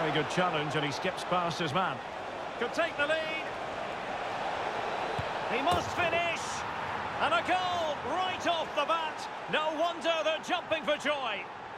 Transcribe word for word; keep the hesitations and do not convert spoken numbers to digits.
Very good challenge, and he skips past his man. Could take the lead. He must finish. And a goal right off the bat. No wonder they're jumping for joy.